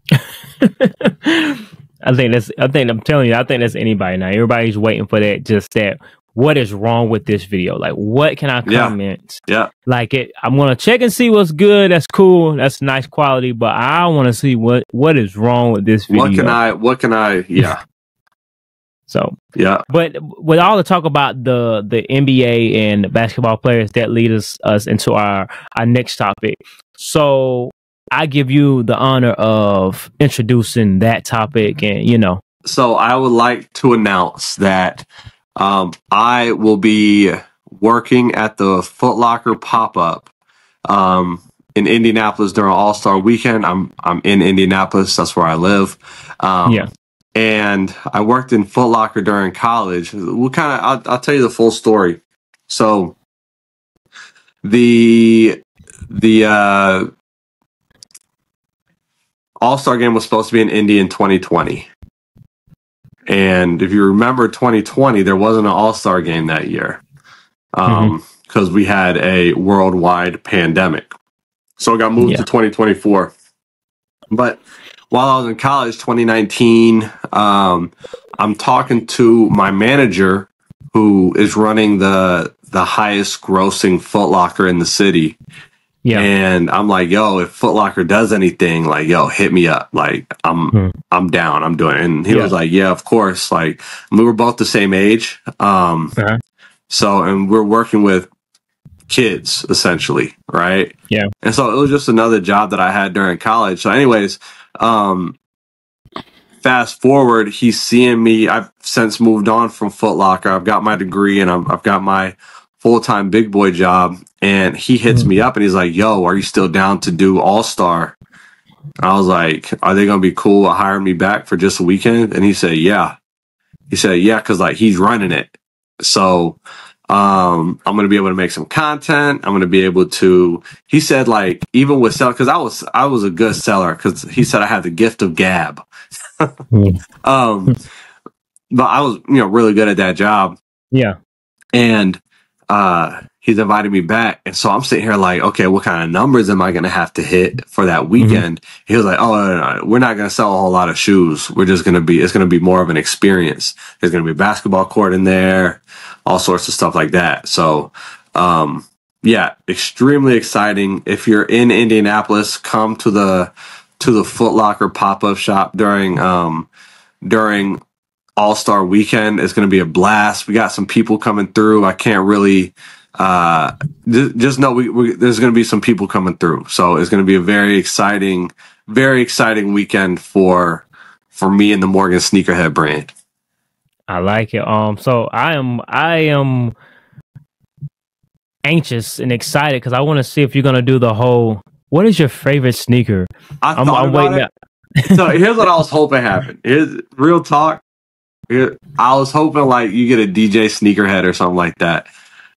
I think that's. I think I'm telling you. I think that's anybody now. Everybody's waiting for that. Just that. What is wrong with this video? Like, what can I comment? Yeah. yeah. Like it. I'm gonna check and see what's good. That's cool. That's nice quality. But I want to see what what is wrong with this video. What can I? What can I? Yeah. So yeah, but with all the talk about the the N B A and the basketball players, that lead us us into our our next topic. So I give you the honor of introducing that topic, and you know. So I would like to announce that um, I will be working at the Foot Locker pop up um, in Indianapolis during All Star Weekend. I'm I'm in Indianapolis. That's where I live. Um, yeah. And I worked in Foot Locker during college. We'll kind of, I'll, I'll tell you the full story. So the, the, uh, All-Star game was supposed to be in Indy in twenty twenty. And if you remember twenty twenty, there wasn't an All-Star game that year. Um, because mm-hmm. we had a worldwide pandemic. So it got moved yeah. to twenty twenty-four. But while I was in college, twenty nineteen, um, I'm talking to my manager who is running the the highest grossing Foot Locker in the city. Yeah. And I'm like, yo, if Foot Locker does anything, like, yo, hit me up. Like, I'm hmm. I'm down. I'm doing it. And he yeah. was like, yeah, of course. Like, we were both the same age. Um, uh-huh. So, and we're working with kids, essentially, right? Yeah. And so it was just another job that I had during college. So anyways, um, fast forward, he's seeing me. I've since moved on from Foot Locker. I've got my degree and I'm, I've got my full-time big boy job. And he hits mm-hmm. me up and he's like, yo, are you still down to do All-Star? I was like, are they going to be cool with hiring me back for just a weekend? And he said, yeah. He said, yeah, because like he's running it. So um, I'm going to be able to make some content. I'm going to be able to, he said, like, even with sell, because I was, I was a good seller because he said I had the gift of gab. mm. um, but I was, you know, really good at that job. Yeah. And uh, he's invited me back. And so I'm sitting here like, okay, what kind of numbers am I going to have to hit for that weekend? Mm-hmm. He was like, oh, no, no, no, we're not going to sell a whole lot of shoes. We're just going to be, it's going to be more of an experience. There's going to be a basketball court in there, all sorts of stuff like that. So, um, yeah, extremely exciting. If you're in Indianapolis, come to the, to the Foot Locker pop-up shop during, um, during All-Star Weekend. It's going to be a blast. We got some people coming through. I can't really, uh, th- just know we, we there's going to be some people coming through. So it's going to be a very exciting, very exciting weekend for, for me and the Morgan Sneakerhead brand. I like it. Um, so I am, I am anxious and excited because I want to see if you're going to do the whole, what is your favorite sneaker? I I'm, thought I'm about waiting it. So here's what I was hoping happened. Here's real talk. Here, I was hoping like you get a D J Sneakerhead or something like that.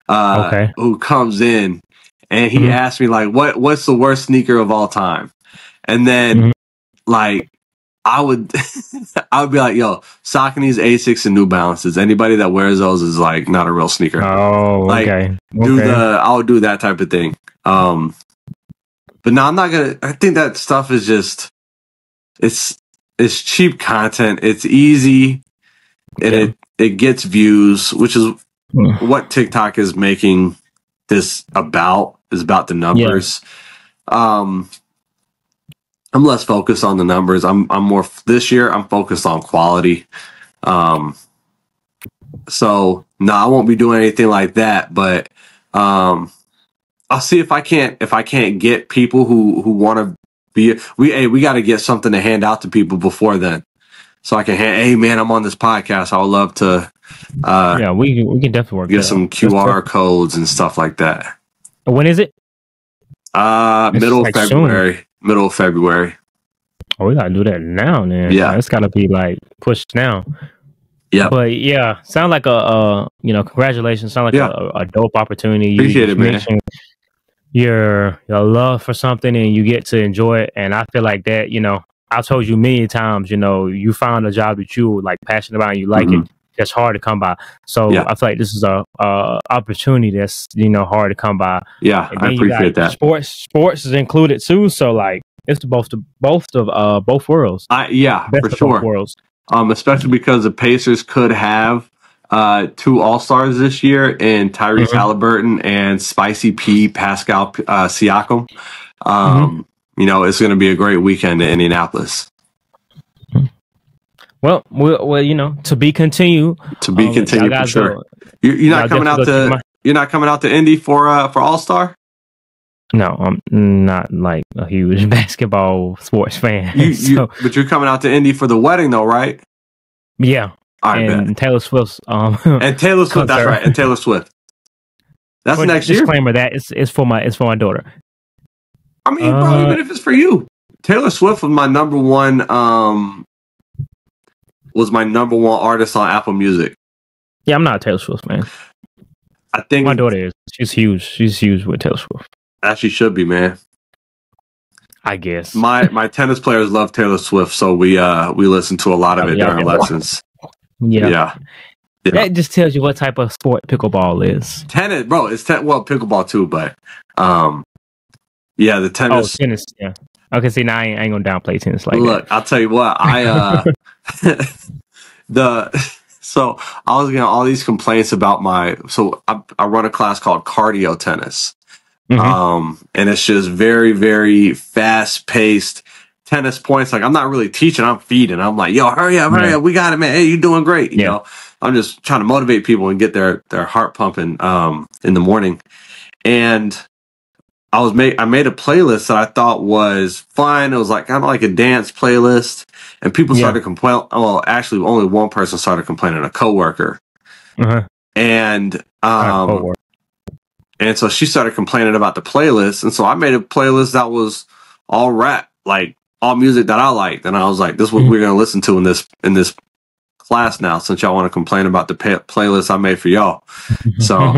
uh, Okay. who comes in and he Mhm. asked me like, "What what's the worst sneaker of all time?" And then Mhm. like I would I would be like, "Yo, Saucony's Asics and New Balances. Anybody that wears those is like not a real sneaker." Oh, Like okay. do Okay. the I would do that type of thing. Um, but no, I'm not gonna. I think that stuff is just it's it's cheap content. It's easy and Yeah. it it gets views, which is Mm. what TikTok is making this about. Is about the numbers. Um, I'm less focused on the numbers. I'm I'm more this year. I'm focused on quality. Um, so no, I won't be doing anything like that. But um, I'll see if I can't if I can't get people who who want to be. We hey, we got to get something to hand out to people before then, so I can hand. Hey man, I'm on this podcast. I would love to uh, Yeah, we we can definitely work get that some out. Q R That's codes and stuff like that. good. When is it? Uh, It's middle of like soon. February. Middle of February. Oh, we gotta do that now, man. Yeah. It's gotta be like pushed now. Yeah. But yeah, sound like a uh, you know, congratulations. Sound like Yeah. a, a dope opportunity. You, Appreciate you it, man. mentioned your your love for something and you get to enjoy it. And I feel like that, you know, I've told you many times, you know, you found a job that you were like passionate about and you like Mhm. it. That's hard to come by. So Yeah. I feel like this is a, a opportunity that's, you know, hard to come by. Yeah, And I then you got appreciate that. sports. Sports is included too. So like it's the both the both of uh both worlds. I yeah, Best for of both sure. worlds. Um, especially because the Pacers could have uh, two All Stars this year in Tyrese Mhm. Halliburton and Spicy P Pascal uh, Siakam. Um, You know, it's going to be a great weekend in Indianapolis. Well, well, well, you know, to be continued. To be Um, continued y'all for guys sure. go- You're, you're not y'all coming out definitely go check to my- you're not coming out to Indy for uh, for All Star. No, I'm not like a huge basketball sports fan. You, so you, but you're coming out to Indy for the wedding, though, right? yeah, All right, and bet. Taylor Swift's um And Taylor Swift. That's concert. right. And Taylor Swift. That's For- next year. disclaimer that it's it's for my it's for my daughter. I mean, bro, Uh, even if it's for you, Taylor Swift was my number one. Um, was my number one artist on Apple Music. Yeah, I'm not a Taylor Swift fan. I think My daughter is. She's huge. She's huge with Taylor Swift. actually should be, man. I guess. My my tennis players love Taylor Swift, so we uh we listen to a lot of it Yeah, during yeah. lessons. yeah. Yeah, yeah. That just tells you what type of sport pickleball is. Tennis, bro. It's ten, well pickleball too, but um, yeah, the Oh, tennis. tennis. Yeah. Okay. See, now I ain't, I ain't gonna downplay tennis like Look, that. I'll tell you what. I uh, the so I was getting all these complaints about my. So I, I run a class called cardio tennis. Mhm. Um, and it's just very, very fast paced tennis points. Like I'm not really teaching, I'm feeding. I'm like, yo, hurry up, hurry Yeah. up. We got it, man. Hey, you're doing great. You Yeah. know, I'm just trying to motivate people and get their, their heart pumping, um, in the morning. And I was made, I made a playlist that I thought was fine. It was like kind of like a dance playlist and people Yeah. started complaining. Well, actually only one person started complaining, a coworker. Uh-huh. And, um, Forward. And so she started complaining about the playlist. And so I made a playlist that was all rap, like all music that I liked. And I was like, this is what we're going to listen to in this, in this class now, since y'all want to complain about the pay- playlist I made for y'all. So,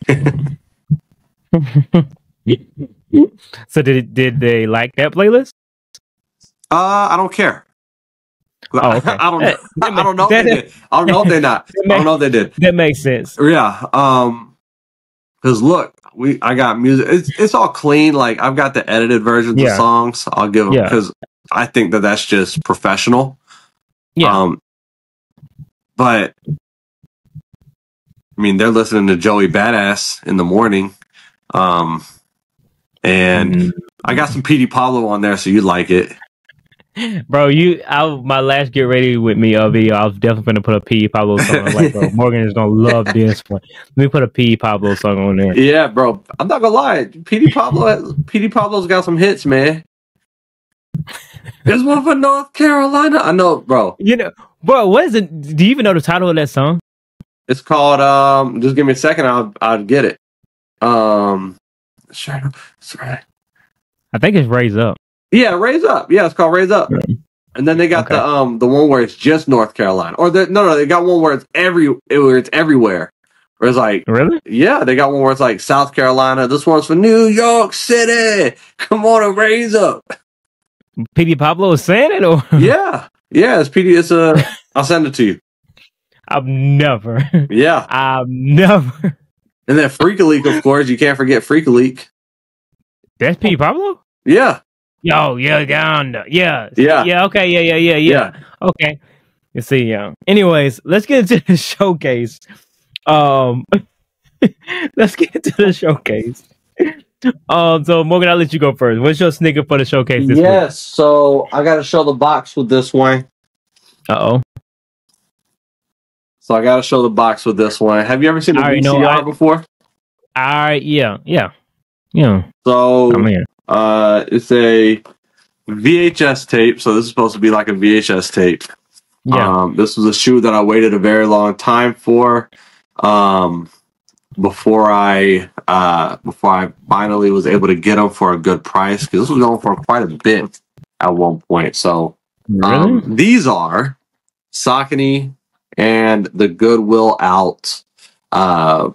So did did they like that playlist? uh, I don't care. Oh, okay. I don't know. That- that I don't know if that- they did. I don't know if they not. I don't know if they did. That makes sense. Yeah. Um, cause look, we, I got music. It's, it's all clean. Like I've got the edited versions Yeah. of songs. I'll give them Yeah. because I think that that's just professional. Yeah. Um, but I mean, they're listening to Joey Badass in the morning. Um, and Mm. I got some P D Pablo on there, so you like it. Bro, you, I, my last get ready with me uh, video, I was definitely gonna put a P. Pablo song. I'm like, bro, Morgan is gonna love this one. Let me put a P. Pablo song on there. Yeah, bro. I'm not gonna lie. P D Pablo, P D Pablo's got some hits, man. There's one for North Carolina. I know, bro. You know, bro, what is it? Do you even know the title of that song? It's called. Um, just give me a second. I'll I'll get it. Um, sure. Sorry. I think it's Raise Up. Yeah, Raise Up. Yeah, it's called Raise Up. And then they got Okay. the um the one where it's just North Carolina, or the no no they got one where it's every where it's everywhere, Where it's like, really? Yeah, they got one where it's like South Carolina. This one's for New York City. Come on and raise up. P D Pablo is saying it, or yeah, yeah. It's P D. It's a. I'll send it to you. I've never. Yeah, I've never. And then Freak Leak, of course. You can't forget Freak Leak. That's P D Pablo. Yeah. Yo, yeah, down. Yeah, yeah, yeah. Okay, yeah, yeah, yeah, yeah. yeah. Okay. You see, yeah. Anyways, let's get into the showcase. Um, let's get into the showcase. Um, so Morgan, I'll let you go first. What's your sneaker for the showcase this yes, week? so I got to show the box with this one. Uh oh. So I got to show the box with this one. Have you ever seen a V C R I, before? I yeah, yeah, yeah. So I'm here. Uh, it's a V H S tape. So this is supposed to be like a V H S tape. Yeah. Um, this was a shoe that I waited a very long time for. Um, before I uh before I finally was able to get them for a good price, because this was going for quite a bit at one point. So um, really? These are Saucony and the Goodwill Out uh,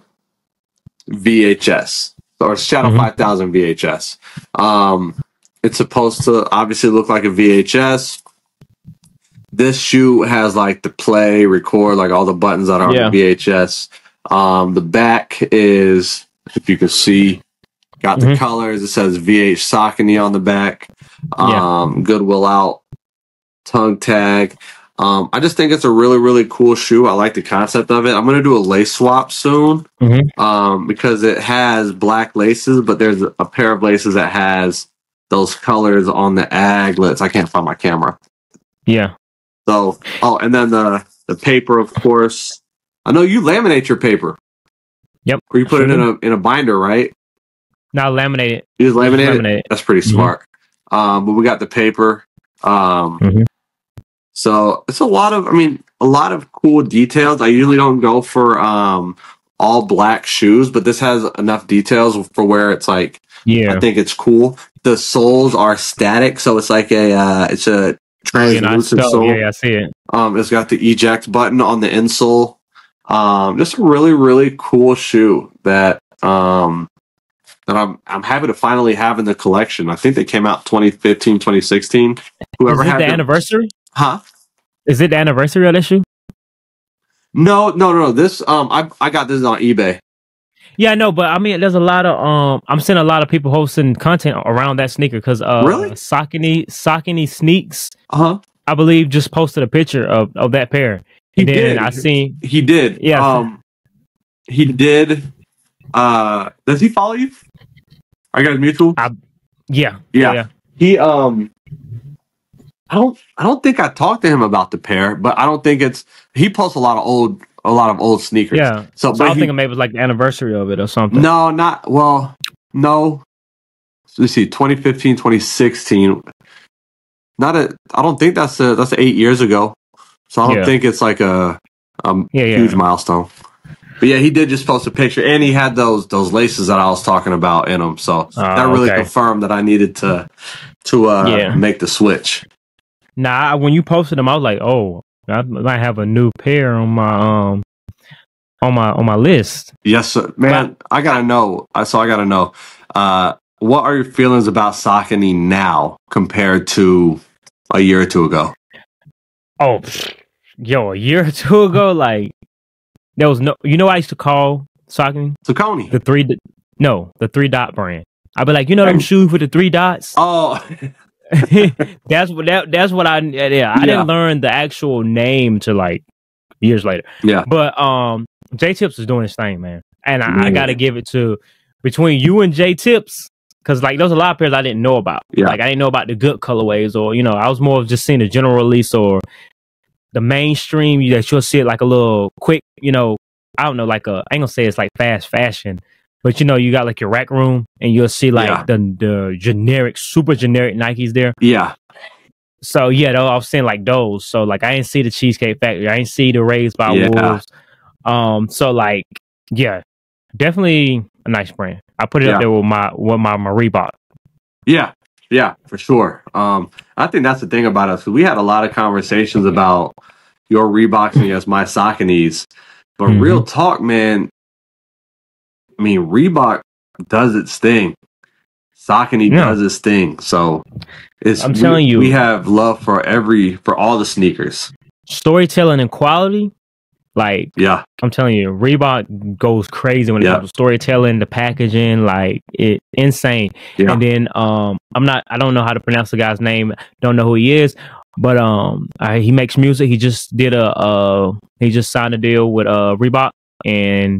V H S or Shadow mm-hmm. five thousand V H S. Um, it's supposed to obviously look like a V H S. This shoe has like the play, record, like all the buttons that are yeah. on the V H S. Um, the back is, if you can see, got the mm-hmm. colors. It says V H Saucony on the back. Um, yeah. Goodwill Out tongue tag. Um, I just think it's a really, really cool shoe. I like the concept of it. I'm going to do a lace swap soon mm-hmm. um, because it has black laces, but there's a pair of laces that has those colors on the aglets. I can't find my camera. Yeah. So, oh, and then the, the paper, of course. I know you laminate your paper. Yep. Or you put it in a in a binder, right? Now laminate it. You just laminate, just laminate it? it? That's pretty smart. Mm-hmm. Um, but we got the paper. Um, mm-hmm. So it's a lot of, I mean, a lot of cool details. I usually don't go for um, all black shoes, but this has enough details for where it's like, yeah, I think it's cool. The soles are static, so it's like a, uh, it's a translucent oh, sole. Yeah, yeah, I see it. Um, it's got the eject button on the insole. Um, just a really, really cool shoe that um, that I'm I'm happy to finally have in the collection. I think they came out twenty fifteen, twenty sixteen. Whoever Is it had the them, anniversary? Huh? Is it the anniversary of that shoe? No, no, no. This um, I I got this on eBay. Yeah, I know, but I mean, there's a lot of um, I'm seeing a lot of people posting content around that sneaker because uh, really, Saucony Saucony Sneaks, uh huh, I believe just posted a picture of, of that pair. He and then did. I seen he did. Yeah, um, he did. Uh, does he follow you? Are you guys mutual? I, yeah, yeah, yeah. He um, I don't, I don't think I talked to him about the pair, but I don't think it's. He posts a lot of old. A lot of old sneakers. Yeah. So, so but I was he, thinking maybe it was like the anniversary of it or something. No, not well. No. So let's see, twenty fifteen, twenty sixteen. Not a. I don't think that's a, that's eight years ago. So I don't yeah. think it's like a, a yeah, yeah. huge milestone. But yeah, he did just post a picture, and he had those those laces that I was talking about in them. So uh, that really okay. confirmed that I needed to to uh, yeah. make the switch. Nah, when you posted them, I was like, oh. I might have a new pair on my um on my on my list. Yes, sir. Man. But, I gotta know. So I gotta know. Uh, what are your feelings about Saucony now compared to a year or two ago? Oh, yo, a year or two ago, like there was no. You know, what I used to call Saucony Saucony the three. No, the three dot brand. I'd be like, you know, them shoes with the three dots. Oh. that's what that, that's what I yeah, yeah I didn't learn the actual name to like years later. Yeah, but um, J Tips is doing his thing, man, and I, I got to give it to between you and J Tips because like there's a lot of pairs I didn't know about. Yeah, like I didn't know about the good colorways or you know I was more of just seeing the general release or the mainstream that you'll see it like a little quick, you know, I don't know, like a I ain't gonna say it's like fast fashion. But, you know, you got like your rack room and you'll see like yeah. the the generic, super generic Nikes there. Yeah. So, yeah, though, I was saying like those. So, like, I didn't see the Cheesecake Factory. I didn't see the Raised by yeah. Wolves. Um, so, like, yeah, definitely a nice brand. I put it yeah. up there with my, with my, my Reebok. Yeah. Yeah, for sure. Um, I think that's the thing about us. We had a lot of conversations about your Reeboks and yes, my Sauconys. But mm-hmm. real talk, man, I mean, Reebok does its thing. Saucony Yeah. does its thing. So it's I'm we, telling you, we have love for every for all the sneakers. Storytelling and quality, like yeah, I'm telling you, Reebok goes crazy when it yeah. comes to storytelling, the packaging, like it insane. Yeah. And then um, I'm not, I don't know how to pronounce the guy's name, don't know who he is, but um, I, he makes music. He just did a, uh, he just signed a deal with uh Reebok, and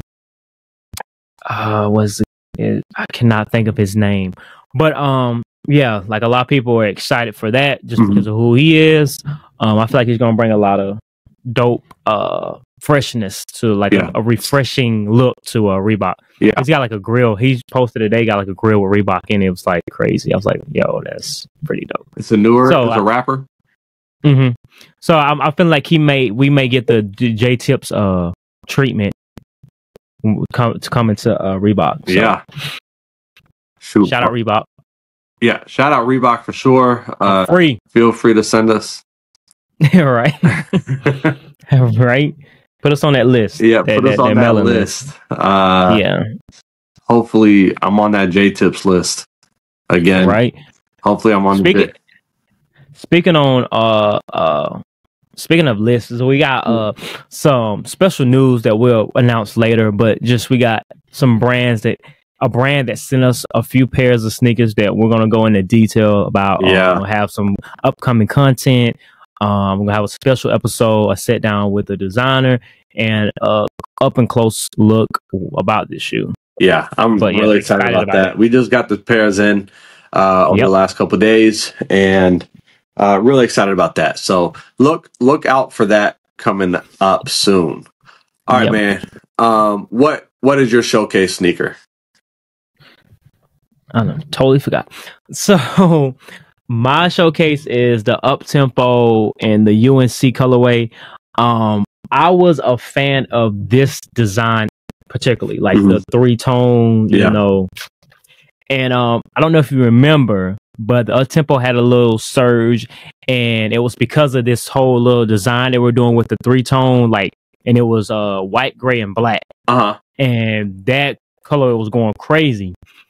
uh, was it, I cannot think of his name, but um, yeah, like a lot of people are excited for that just Mhm. because of who he is. Um, I feel like he's gonna bring a lot of dope uh freshness to like Yeah. a, a refreshing look to a Reebok. Yeah. He's got like a grill. He's posted today, got like a grill with Reebok in it. It was like crazy. I was like, yo, that's pretty dope. It's a newer, So, it's a I- rapper. Mm-hmm. So I'm, I feel like he may, we may get the J Tips uh treatment come to come into uh, Reebok. So, Yeah. Shoot. shout out Reebok. Yeah. Shout out Reebok for sure. Uh, Free. Feel free to send us. Right. Right. Put us on that list. Yeah. That, Put us that, on that that mailing list. Uh, yeah. Hopefully I'm on that J Tips list again. Right. Hopefully I'm on Speaking, the speaking on uh uh speaking of lists, we got uh some special news that we'll announce later, but just we got some brands that a brand that sent us a few pairs of sneakers that we're gonna go into detail about. Yeah. Um, we'll have some upcoming content. Um, we're gonna have a special episode, a sit down with the designer, and uh up and close look about this shoe. Yeah, I'm But, yeah, really excited, excited about, about that. it. We just got the pairs in uh, over Yep. the last couple of days, and uh, really excited about that. So look look out for that coming up soon. All right, Yep. man. Um, what what is your showcase sneaker? I don't know, totally forgot. So my showcase is the up tempo and the U N C colorway. Um, I was a fan of this design particularly, like Mhm. the three tone, you Yeah. know. And um, I don't know if you remember, but the up tempo had a little surge, and it was because of this whole little design they were doing with the three tone, like, and it was uh white, gray, and black, Uh huh. and that color was going crazy.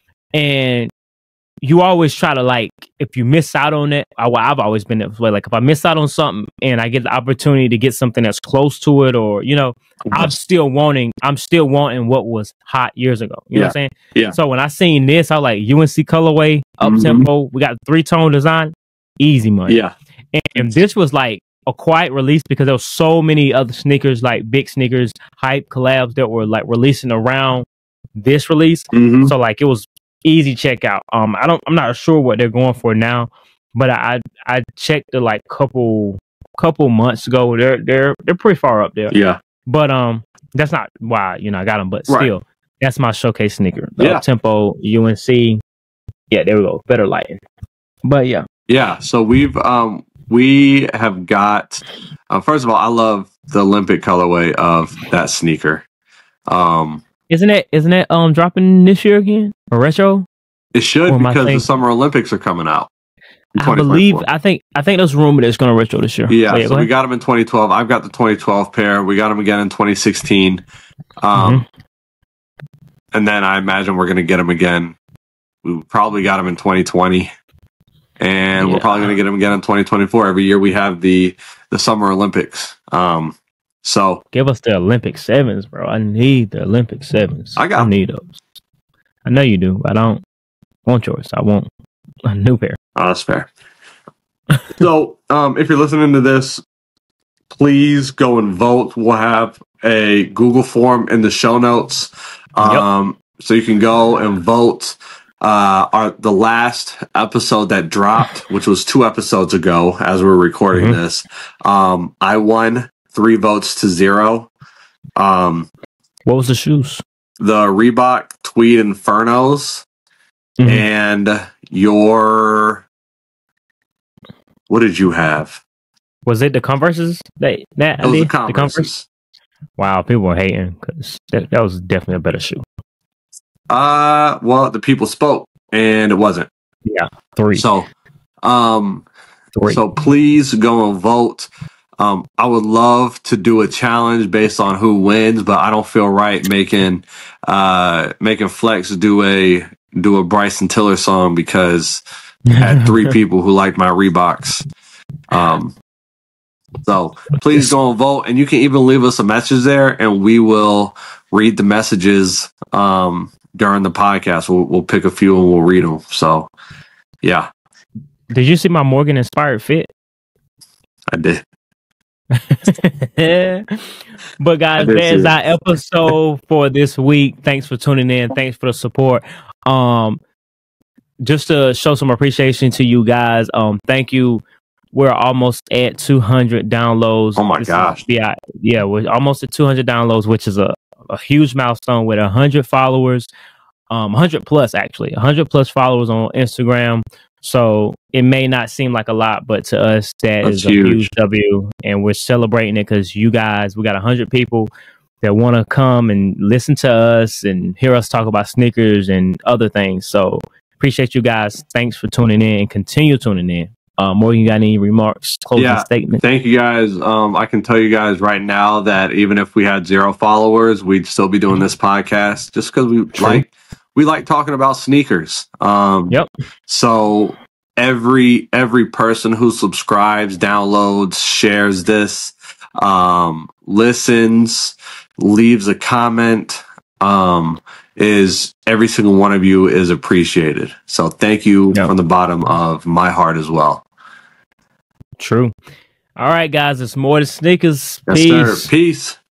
And you always try to, like, if you miss out on it, I, well, I've always been that way. Like, if I miss out on something and I get the opportunity to get something that's close to it, or, you know, I'm still wanting, I'm still wanting what was hot years ago. You know what I'm saying? Yeah. So when I seen this, I was like, U N C colorway, up tempo, we got three tone design, easy money. Yeah. And, and this was like a quiet release because there was so many other sneakers, like big sneakers, hype collabs that were like releasing around this release. Mhm. So like it was easy checkout. Um, I don't, I'm not sure what they're going for now, but I I checked the like couple couple months ago. They're they're they're pretty far up there. Yeah. But um, that's not why you know I got them. But Right. still, that's my showcase sneaker. The Yeah. tempo U N C. Yeah, there we go. Better lighting. But yeah, Yeah. So we've um we have got uh, first of all, I love the Olympic colorway of that sneaker. Um, isn't it isn't it um dropping this year again? A retro? it should Or am I because the thinking- Summer Olympics are coming out. in I believe. 2024. I think. I think there's rumor that it's going to retro this year. Yeah, But so go we ahead. got them in twenty twelve. I've got the twenty twelve pair. We got them again in twenty sixteen. Um, Mm-hmm. And then I imagine we're going to get them again. We probably got them in twenty twenty. And we're Yeah. probably going to get them again in twenty twenty-four. Every year we have the, the Summer Olympics. Um, so Give us the Olympic sevens, bro. I need the Olympic sevens. I got 'em. need those. I know you do. But I don't want yours. I want a new pair. Oh, that's fair. So, um, if you're listening to this, please go and vote. We'll have a Google form in the show notes, um, so you can go and vote. Uh, our the last episode that dropped, which was two episodes ago, as we're recording Mhm. this, um, I won three votes to zero. Um, What was the shoes? the Reebok Tweed Infernos. Mhm. And your, what did you have? Was it the Converses? That that It was I the did? The Converse. Wow, people were hating because that, that was definitely a better shoe. Uh, well, the people spoke, and it wasn't. Yeah, three. So, um, three. so please go and vote. Um, I would love to do a challenge based on who wins, but I don't feel right making uh, making Flexx do a do a Bryson Tiller song because I had three people who liked my Reeboks. Um, so please go and vote, and you can even leave us a message there, and we will read the messages um, during the podcast. We'll, we'll pick a few and we'll read them. So, yeah. Did you see my Morgan inspired fit? I did. But guys, there's our episode for this week. Thanks for tuning in. Thanks for the support. Um, just to show some appreciation to you guys. Um, thank you. We're almost at two hundred downloads. Oh my this gosh! Is, yeah, yeah, we're almost at two hundred downloads, which is a, a huge milestone with one hundred followers. Um, one hundred plus actually, one hundred plus followers on Instagram. So it may not seem like a lot, but to us, that That's is a huge. huge W, and we're celebrating it because you guys, we got one hundred people that want to come and listen to us and hear us talk about sneakers and other things. So appreciate you guys. Thanks for tuning in and continue tuning in. Uh, Morgan, you got any remarks, closing yeah, statement? Thank you guys. Um, I can tell you guys right now that even if we had zero followers, we'd still be doing this podcast just because we True. like we like talking about sneakers. Um, Yep. So every every person who subscribes, downloads, shares this, um, listens, leaves a comment, um, is every single one of you is appreciated. So thank you Yep. from the bottom of my heart as well. True. All right, guys. It's more to sneakers. Yes, Peace. sir. Peace.